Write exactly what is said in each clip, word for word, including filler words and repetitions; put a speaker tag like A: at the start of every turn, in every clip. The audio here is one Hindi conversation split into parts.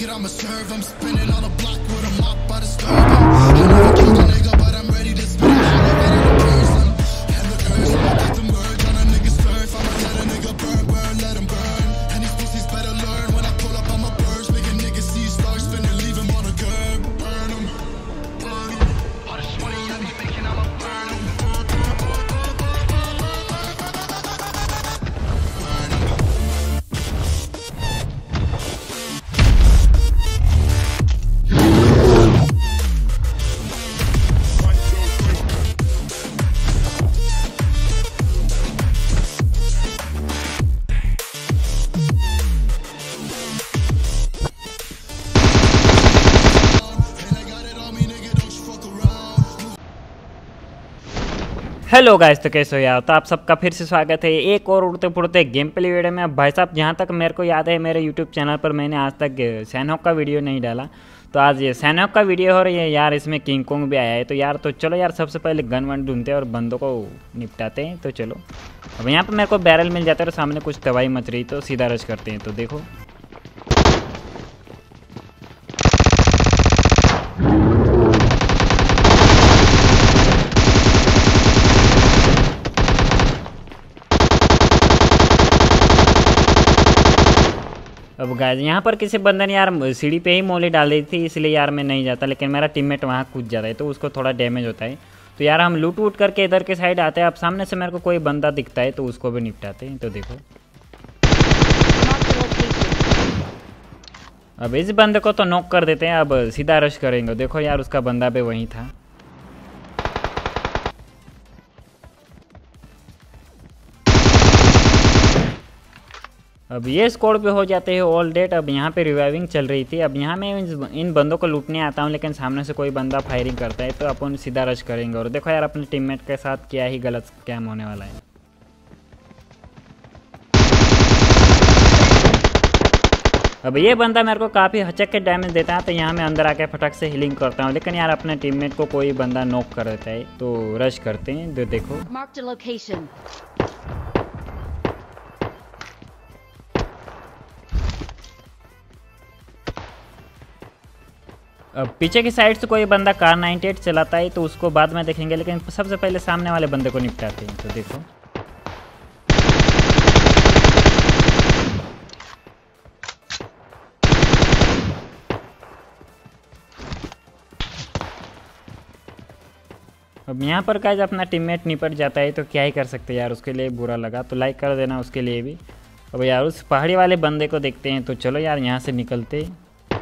A: it, I'ma serve. I'm spinning on the block with a mop by the stove. I never killed a nigga, but I'm ready to spin it all over the person. And the curse, I'ma get the merge on a nigga's turf. I'ma let a nigga burn, burn, let him burn. And these pussies better learn. When I pull up, I'ma burst, make a nigga see stars, finna leave him on a curb. Burn him, burn him. All this money I be making, I'ma burn him.
B: Hello guys, तो कैसे हो यार। तो आप सबका फिर से स्वागत है एक और उड़ते फुड़ते गेम प्ले वीडियो में। अब भाई साहब, जहाँ तक मेरे को याद है मेरे यूट्यूब चैनल पर मैंने आज तक सैनहॉक का वीडियो नहीं डाला, तो आज ये सैनहॉक का वीडियो हो रही है यार। इसमें किंग कोंग भी आया है। तो यार तो चलो यार, सबसे पहले गन वन ढूंढते हैं और बंदों को निपटाते हैं। तो चलो, अब यहाँ पर मेरे को बैरल मिल जाता है और सामने कुछ तबाही मच रही, तो सीधा रश करते हैं। तो देखो, अब गाइस यहाँ पर किसी बंदे ने यार सीढ़ी पे ही मोली डाल दी थी, इसलिए यार मैं नहीं जाता, लेकिन मेरा टीममेट वहाँ कूद जाता है तो उसको थोड़ा डैमेज होता है। तो यार हम लूट वूट करके इधर के साइड आते हैं। अब सामने से मेरे को कोई बंदा दिखता है तो उसको भी निपटाते हैं। तो देखो, अब इस बंदे को तो नॉक कर देते हैं, अब सीधा रश करेंगे। देखो यार, उसका बंदा भी वहीं था। अब ये स्कोर पे हो जाते हैं ऑल डेट। अब यहाँ पे रिवाइविंग चल रही थी। अब यहाँ मैं इन बंदों को लूटने आता हूँ, लेकिन सामने से कोई बंदा फायरिंग करता है तो अपन सीधा रश करेंगे। और देखो यार, अपने टीममेट के साथ क्या ही गलत स्कैम होने वाला है। अब ये बंदा मेरे को काफ़ी हचक के डैमेज देता है, तो यहाँ मैं अंदर आके फटक से हीलिंग करता हूँ, लेकिन यार अपने टीममेट को कोई बंदा नॉक कर देता है तो रश करते हैं। तो देखो, अब पीछे की साइड से कोई बंदा कार नाइंटी एट चलाता है तो उसको बाद में देखेंगे, लेकिन सबसे पहले सामने वाले बंदे को निपटाते हैं। तो देखो, अब यहाँ पर गाइस अपना टीममेट निपट जाता है तो क्या ही कर सकते हैं यार। उसके लिए बुरा लगा तो लाइक कर देना उसके लिए भी। अब यार उस पहाड़ी वाले बंदे को देखते हैं। तो चलो यार, यहाँ से निकलते हैं।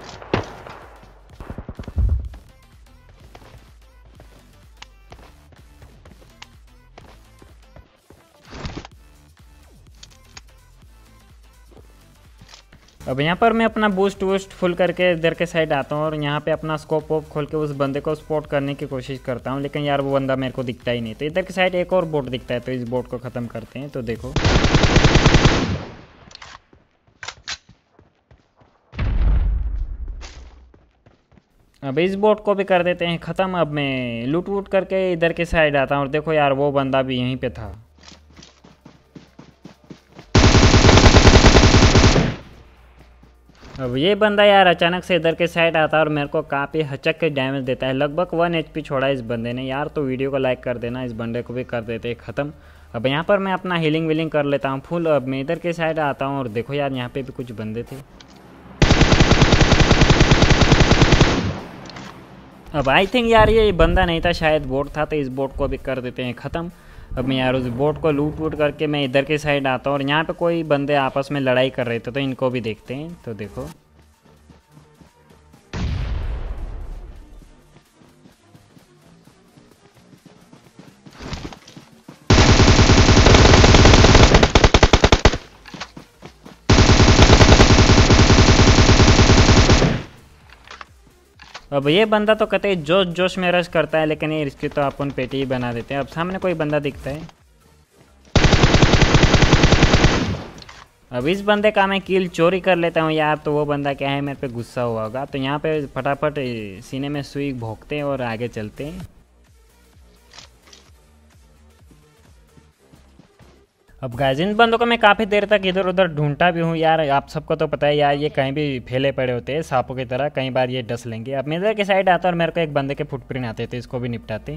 B: अब यहाँ पर मैं अपना बूस्ट वूस्ट फुल करके इधर के साइड आता हूँ और यहाँ पे अपना स्कोप वोप खोल के उस बंदे को स्पॉट करने की कोशिश करता हूँ, लेकिन यार वो बंदा मेरे को दिखता ही नहीं। तो इधर के साइड एक और बोट दिखता है, तो इस बोट को ख़त्म करते हैं। तो देखो, अब इस बोट को भी कर देते हैं ख़त्म। अब मैं लूट वूट करके इधर के साइड आता हूँ और देखो यार, वो बंदा भी यहीं पर था। अब ये बंदा यार अचानक से इधर के साइड आता है और मेरे को काफ़ी हचक के डैमेज देता है। लगभग वन एचपी छोड़ा इस बंदे ने यार। तो वीडियो को लाइक कर देना, इस बंदे को भी कर देते हैं ख़त्म। अब यहाँ पर मैं अपना हीलिंग वीलिंग कर लेता हूँ फुल। अब मैं इधर के साइड आता हूँ और देखो यार, यहाँ पे भी कुछ बंदे थे। अब आई थिंक यार ये बंदा नहीं था, शायद बोट था, तो इस बोट को भी कर देते हैं ख़त्म। अब मैं यार उस बोट को लूट वूट करके मैं इधर के साइड आता हूँ और यहाँ पे कोई बंदे आपस में लड़ाई कर रहे थे, तो इनको भी देखते हैं। तो देखो, अब ये बंदा तो कहते हैं जोश जोश में रश करता है, लेकिन ये इसकी तो अपन पेटी ही बना देते हैं। अब सामने कोई बंदा दिखता है। अब इस बंदे का मैं किल चोरी कर लेता हूँ यार। तो वो बंदा क्या है, मेरे पे गुस्सा हुआ होगा। तो यहाँ पे फटाफट सीने में सुई भोंकते हैं और आगे चलते हैं। अब गाइस इन बंदों को मैं काफ़ी देर तक इधर उधर ढूंढता भी हूँ यार। आप सबको तो पता है यार, ये कहीं भी फैले पड़े होते हैं सांपों की तरह, कई बार ये डस लेंगे। अब मेरे के साइड आता और मेरे को एक बंदे के फुटप्रिंट आते थे, इसको भी निपटाते।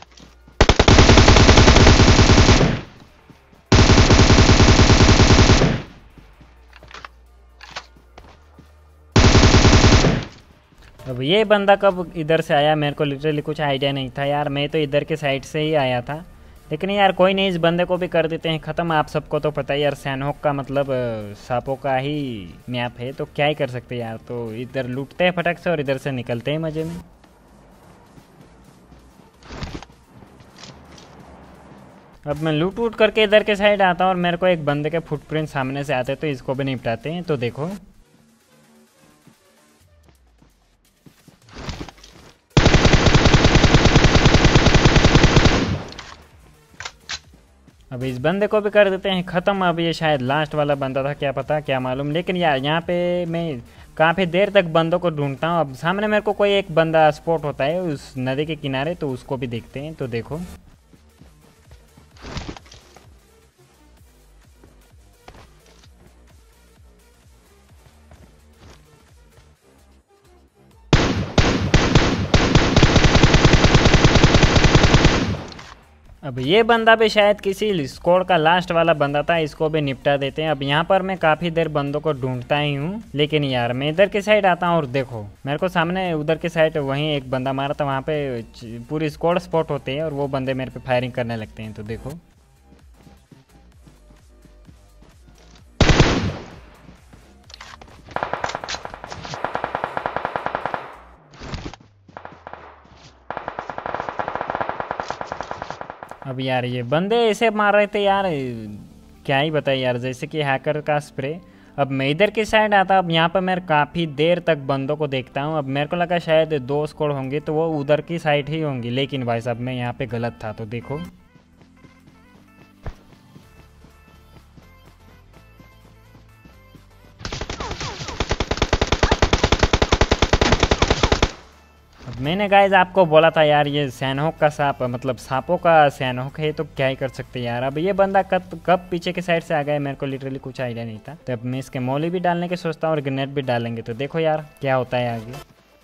B: अब ये बंदा कब इधर से आया मेरे को लिटरली कुछ आइडिया नहीं था यार। मैं तो इधर के साइड से ही आया था, लेकिन यार कोई नहीं, इस बंदे को भी कर देते हैं ख़त्म। आप सबको तो पता है यार, सैनहॉक का मतलब सांपों का ही मैप है, तो क्या ही कर सकते हैं यार। तो इधर लूटते हैं फटक से और इधर से निकलते हैं मज़े में। अब मैं लूट वूट करके इधर के साइड आता हूँ और मेरे को एक बंदे के फुटप्रिंट सामने से आते, तो इसको भी निपटाते हैं। तो देखो अब इस बंदे को भी कर देते हैं ख़त्म। अब ये शायद लास्ट वाला बंदा था, क्या पता, क्या मालूम। लेकिन यार यहाँ पे मैं काफ़ी देर तक बंदों को ढूंढता हूँ। अब सामने मेरे को कोई एक बंदा स्पॉट होता है उस नदी के किनारे, तो उसको भी देखते हैं। तो देखो अब ये बंदा भी शायद किसी स्क्वाड का लास्ट वाला बंदा था, इसको भी निपटा देते हैं। अब यहाँ पर मैं काफ़ी देर बंदों को ढूंढता ही हूँ, लेकिन यार मैं इधर के साइड आता हूँ और देखो मेरे को सामने उधर के साइड वहीं एक बंदा मारा था, वहाँ पे पूरी स्क्वाड स्पॉट होते हैं और वो बंदे मेरे पे फायरिंग करने लगते हैं। तो देखो अब यार ये बंदे ऐसे मार रहे थे यार, क्या ही बताए यार, जैसे कि हैकर का स्प्रे। अब मैं इधर की साइड आता, अब यहाँ पर मैं काफ़ी देर तक बंदों को देखता हूँ। अब मेरे को लगा शायद दो स्क्वाड होंगे तो वो उधर की साइड ही होंगी, लेकिन भाई साहब मैं यहाँ पे गलत था। तो देखो मैंने गाइज आपको बोला था यार, ये सैनहॉक का सांप मतलब सांपों का सैनहॉक है, तो क्या ही कर सकते हैं यार। अब ये बंदा कब कब पीछे के साइड से आ गया मेरे को लिटरली कुछ आइडिया नहीं था। तो अब मैं इसके मौली भी डालने की सोचता हूँ और ग्रेनेड भी डालेंगे। तो देखो यार क्या होता है आगे।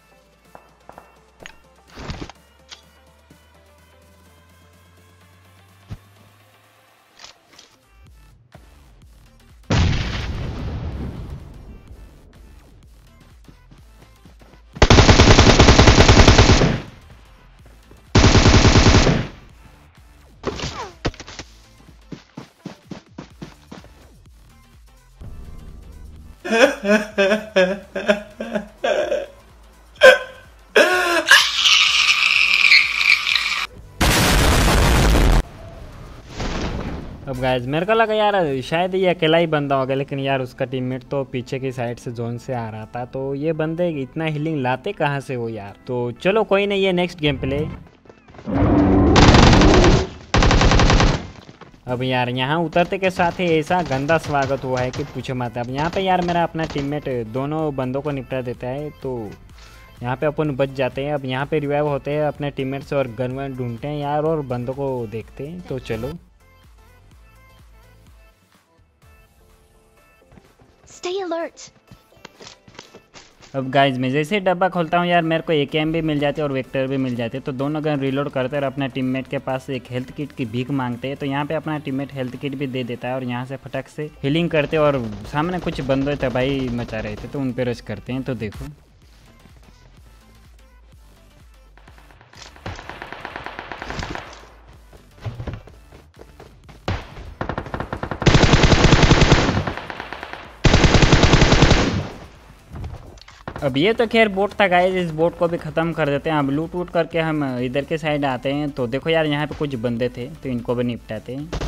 B: अब गाइस मेरे को लगा यार शायद ये अकेला ही बंदा होगा, लेकिन यार उसका टीममेट तो पीछे की साइड से जोन से आ रहा था। तो ये बंदे इतना हीलिंग लाते कहाँ से हो यार। तो चलो कोई नहीं, ये नेक्स्ट गेम प्ले। अब यार यहाँ उतरते के साथ ही ऐसा गंदा स्वागत हुआ है कि पूछो मत। अब यहाँ पे यार मेरा अपना टीममेट दोनों बंदों को निपटा देता है, तो यहाँ पे अपन बच जाते हैं। अब यहाँ पे रिवाइव होते हैं अपने टीममेट से और गन वन ढूंढते हैं यार और बंदों को देखते हैं। तो चलो
C: Stay alert.
B: अब गाइज मैं जैसे डब्बा खोलता हूँ यार मेरे को ए के एम भी मिल जाते और वेक्टर भी मिल जाते, तो दोनों गन रिलोड करते और अपने टीममेट के पास एक हेल्थ किट की भीख मांगते हैं। तो यहाँ पे अपना टीममेट हेल्थ किट भी दे देता है और यहाँ से फटक से हीलिंग करते और सामने कुछ बंदे तबाही मचा रहे थे तो उन पर रश करते हैं। तो देखो अब ये तो खैर बोट था गाइस, इस बोट को भी ख़त्म कर देते हैं। अब लूट वूट करके हम इधर के साइड आते हैं। तो देखो यार यहाँ पे कुछ बंदे थे तो इनको भी निपटाते हैं।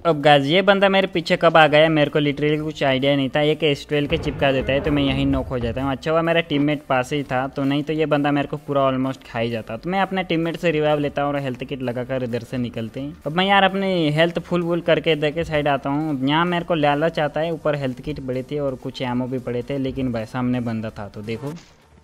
B: अब गाइस ये बंदा मेरे पीछे कब आ गया मेरे को लिटरली कुछ आइडिया नहीं था। एक एस ट्वेल्व के चिपका देता है तो मैं यहीं नॉक हो जाता हूँ। अच्छा हुआ मेरा टीममेट पास ही था, तो नहीं तो ये बंदा मेरे को पूरा ऑलमोस्ट खा ही जाता। तो मैं अपने टीममेट से रिवाइव लेता हूँ और हेल्थ किट लगाकर इधर से निकलते हैं। अब मैं यार अपनी हेल्थ फुल वुल करके इधर के साइड आता हूँ। यहाँ मेरे को लालच आता है, ऊपर हेल्थ किट पड़े थे और कुछ एमओ भी पड़े थे, लेकिन भाई सामने बंदा था तो देखो।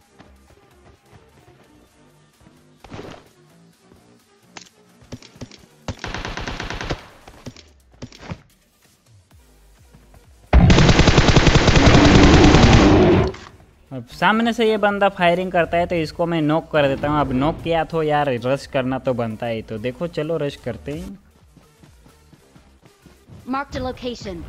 B: अब सामने से ये बंदा फायरिंग करता है तो इसको मैं नॉक कर देता हूँ। अब नॉक किया तो यार रश करना तो बनता है, तो देखो चलो रश करते हैं।
C: Marked a location.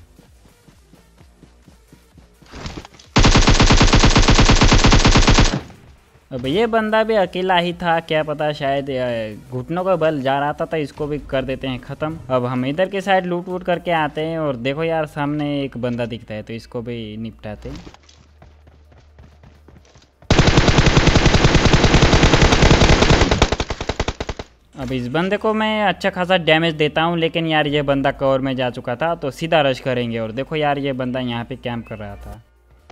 B: अब ये बंदा भी अकेला ही था, क्या पता शायद घुटनों का बल जा रहा था, तो इसको भी कर देते हैं ख़त्म। अब हम इधर के साइड लूट वूट करके आते हैं और देखो यार सामने एक बंदा दिखता है तो इसको भी निपटाते हैं। अब इस बंदे को मैं अच्छा खासा डैमेज देता हूँ, लेकिन यार ये बंदा कवर में जा चुका था तो सीधा रश करेंगे। और देखो यार ये बंदा यहाँ पे कैंप कर रहा था।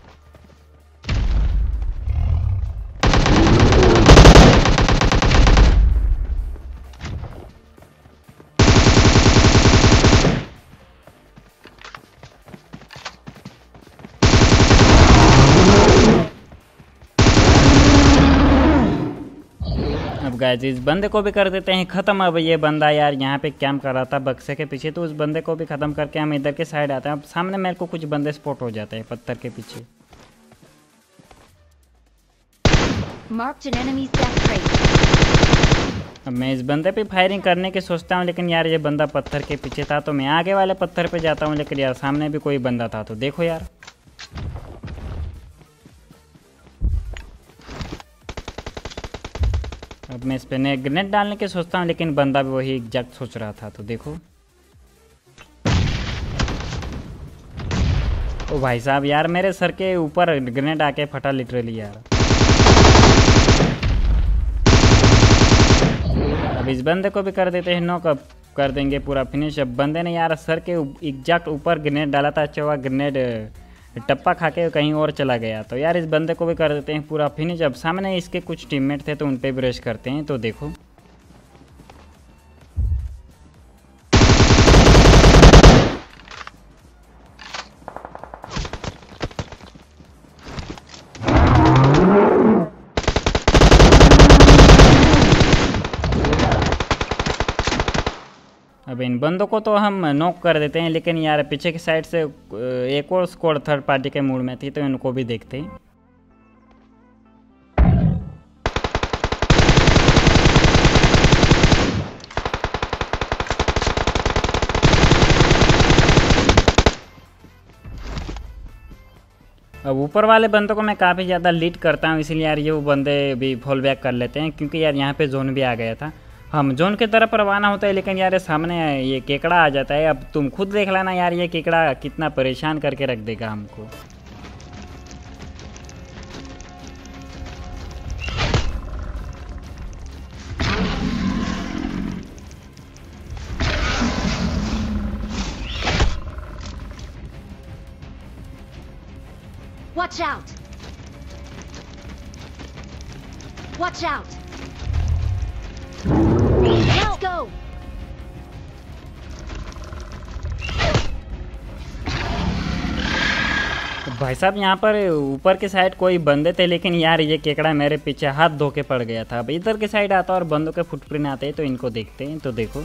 B: अब गाइस इस बंदे को भी कर देते हैं ख़त्म। अब ये बंदा यार यहाँ पे कैंप कर रहा था बक्से के पीछे, तो उस बंदे को भी ख़त्म करके हम इधर के साइड आते हैं। अब सामने मेरे को कुछ बंदे स्पॉट हो जाते हैं पत्थर के पीछे।
C: Marked an enemy's death rate.
B: अब मैं इस बंदे पे फायरिंग करने की सोचता हूँ, लेकिन यार ये बंदा पत्थर के पीछे था तो मैं आगे वाले पत्थर पे जाता हूँ, लेकिन यार सामने भी कोई बंदा था तो देखो यार। अब मैं इस पे ग्रेनेड डालने की सोचता हूँ, लेकिन बंदा भी वही एग्जैक्ट सोच रहा था तो देखो। ओ भाई साहब यार मेरे सर के ऊपर ग्रेनेड आके फटा लिटरली यार। अब इस बंदे को भी कर देते हैं नॉक, अब कर देंगे पूरा फिनिश। अब बंदे ने यार सर के एग्जैक्ट ऊपर ग्रेनेड डाला था, अच्छा हुआ ग्रेनेड टप्पा खा के कहीं और चला गया, तो यार इस बंदे को भी कर देते हैं पूरा फिनिश। अब सामने इसके कुछ टीममेट थे तो उन पे भी रश करते हैं तो देखो। अब इन बंदों को तो हम नॉक कर देते हैं, लेकिन यार पीछे की साइड से एक और स्क्वाड थर्ड पार्टी के मूड में थी तो इनको भी देखते हैं। अब ऊपर वाले बंदों को मैं काफ़ी ज़्यादा लीड करता हूँ, इसीलिए यार ये वो बंदे भी फॉल बैक कर लेते हैं, क्योंकि यार यहाँ पे जोन भी आ गया था। हम जोन की तरफ रवाना होता है, लेकिन यार सामने ये केकड़ा आ जाता है। अब तुम खुद देख लेना यार ये केकड़ा कितना परेशान करके रख देगा हमको।
C: Watch out! Watch out! Let's go!
B: भाई साहब यहाँ पर ऊपर के साइड कोई बंदे थे, लेकिन यार ये केकड़ा मेरे पीछे हाथ धो के पड़ गया था। अब इधर के साइड आता और बंदों के फुटप्रिंट आते हैं तो इनको देखते हैं तो देखो।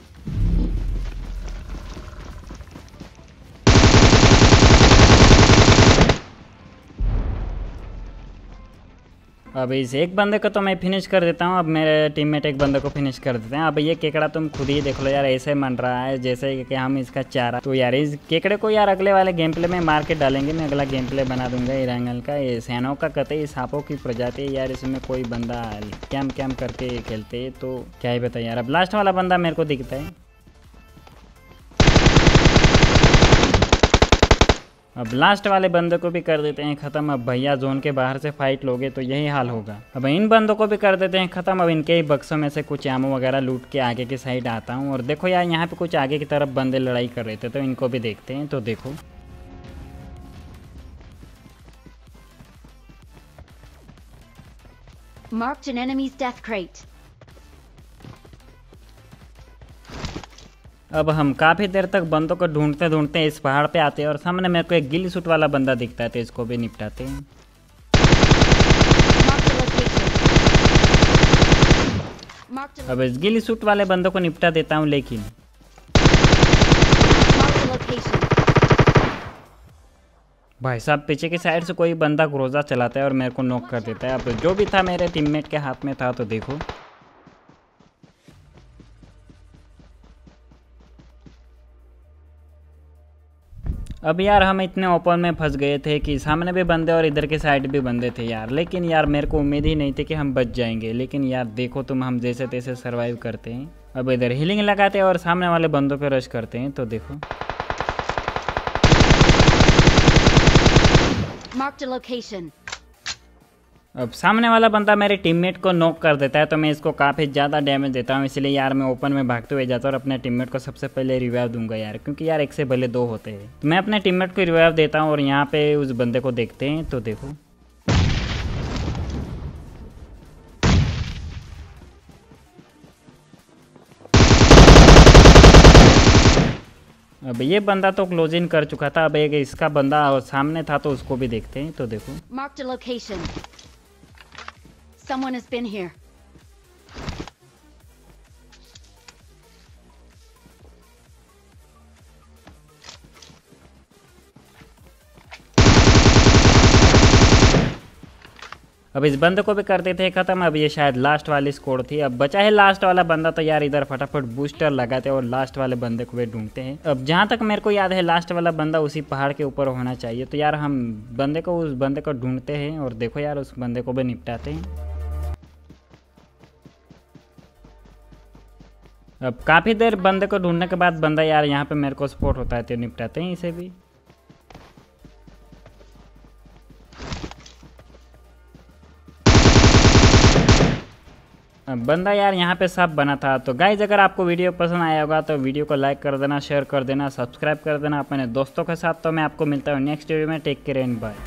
B: अब इस एक बंदे को तो मैं फिनिश कर देता हूँ। अब मेरे टीममेट एक बंदे को फिनिश कर देते हैं। अब ये केकड़ा तुम खुद ही देख लो यार, ऐसे मन रहा है जैसे कि हम इसका चारा। तो यार इस केकड़े को यार अगले वाले गेम प्ले में मार के डालेंगे। मैं अगला गेम प्ले बना दूंगा इरांगल का। ये सैनों का कतई सांपों की प्रजाति यार, इसमें कोई बंदा कैम कैम करके खेलते तो क्या ही बताए यार। अब लास्ट वाला बंदा मेरे को दिखता है। अब लास्ट वाले बंदे को भी कर देते हैं ख़त्म। अब भैया जोन के बाहर से फाइट लोगे तो यही हाल होगा। अब इन बंदों को भी कर देते हैं ख़त्म। अब इनके ही बक्सों में से कुछ आमो वगैरह लूट के आगे की साइड आता हूँ। और देखो यार यहाँ पे कुछ आगे की तरफ बंदे लड़ाई कर रहे थे, तो इनको भी देखते हैं। तो देखो
C: Marked an enemy's death crate.
B: अब हम काफ़ी देर तक बंदों को ढूंढते ढूंढते इस पहाड़ पे आते हैं और सामने मेरे को एक गिल्ली सूट वाला बंदा दिखता है, तो इसको भी निपटाते हैं।
C: Marked a location. Marked a,
B: अब इस गिल्ली सूट वाले बंदों को निपटा देता हूँ, लेकिन
C: marked a location.
B: भाई साहब पीछे की साइड से कोई बंदा ग्रोजा चलाता है और मेरे को नॉक कर देता है। अब जो भी था मेरे टीममेट के हाथ में था, तो देखो अब यार हम इतने ओपन में फंस गए थे कि सामने भी बंदे और इधर के साइड भी बंदे थे यार। लेकिन यार मेरे को उम्मीद ही नहीं थी कि हम बच जाएंगे। लेकिन यार देखो तुम, हम जैसे तैसे सरवाइव करते हैं। अब इधर हीलिंग लगाते हैं और सामने वाले बंदों पे रश करते हैं। तो देखो
C: Marked a location.
B: अब सामने वाला बंदा मेरे टीममेट को नॉक कर देता है, तो मैं इसको काफ़ी ज़्यादा डैमेज देता हूँ। इसलिए यार मैं ओपन में भागते हुए जाता हूँ और अपने टीममेट को सबसे पहले रिवाइव दूंगा यार, क्योंकि यार एक से भले दो होते हैं। तो मैं अपने टीममेट को रिवाइव देता हूँ और यहाँ पे उस बंदे को देखते हैं। तो देखो अब ये बंदा तो क्लोज इन कर चुका था। अब एक इसका बंदा और सामने था, तो उसको भी देखते हैं। तो देखो
C: Marked a location. Someone has been here.
B: अब इस बंदे को भी कर देते हैं ख़त्म। अब ये शायद लास्ट वाली स्कोर थी। अब बचा है लास्ट वाला बंदा, तो यार इधर फटाफट बूस्टर लगाते हैं और लास्ट वाले बंदे को भी ढूंढते हैं। अब जहाँ तक मेरे को याद है लास्ट वाला बंदा उसी पहाड़ के ऊपर होना चाहिए। तो यार हम बंदे को उस बंदे को ढूंढते हैं और देखो यार उस बंदे को भी निपटाते हैं। अब काफ़ी देर बंदे को ढूंढने के बाद बंदा यार यहाँ पे मेरे को स्पॉट होता है, तो निपटाते हैं इसे भी। अब बंदा यार यहाँ पे सब बना था। तो गाइज अगर आपको वीडियो पसंद आया होगा तो वीडियो को लाइक कर देना, शेयर कर देना, सब्सक्राइब कर देना अपने दोस्तों के साथ। तो मैं आपको मिलता हूँ नेक्स्ट वीडियो में। Take care and bye.